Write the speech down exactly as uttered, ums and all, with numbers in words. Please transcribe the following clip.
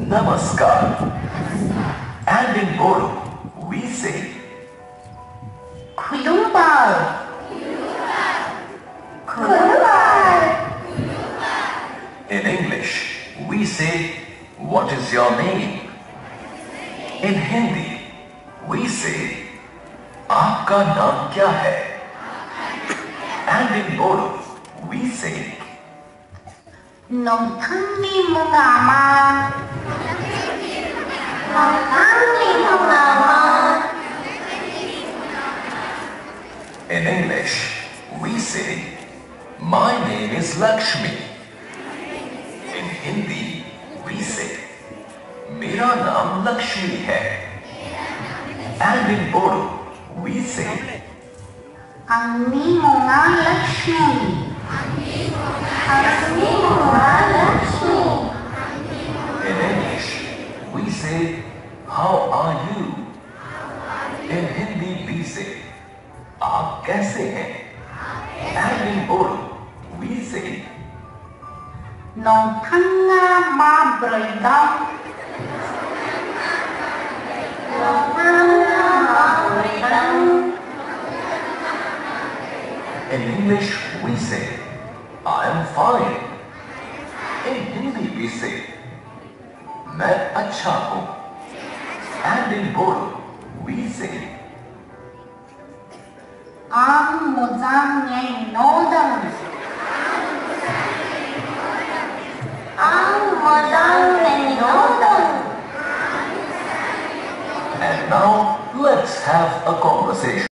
Namaskar. And in Bodo, we say Khulumbar. Khulumbar. In English, we say, what is your name? In Hindi, we say, aapka naam kya hai? And in Bodo, we say, Nong thangni mungama. Nong thangni mungama. In English, we say, my name is Lakshmi. In Hindi, we say, मेरा नाम लक्ष्मी है. And in Bodo, we say, Angni munga Lakshmi. Angni munga Lakshmi. In English, we say, how are you? In Hindi, we say, आप कैसे हैं? And in Bodo, we say, Nong thanga ma braidam. Nong thanga ma braidam. in English, we say, I am fine. In Hindi, we say, मैं अच्छा हूँ. And in Bodo, we say, Ang mozang ngay nodam. Ang mozang ngay nodam. and now let's have a conversation.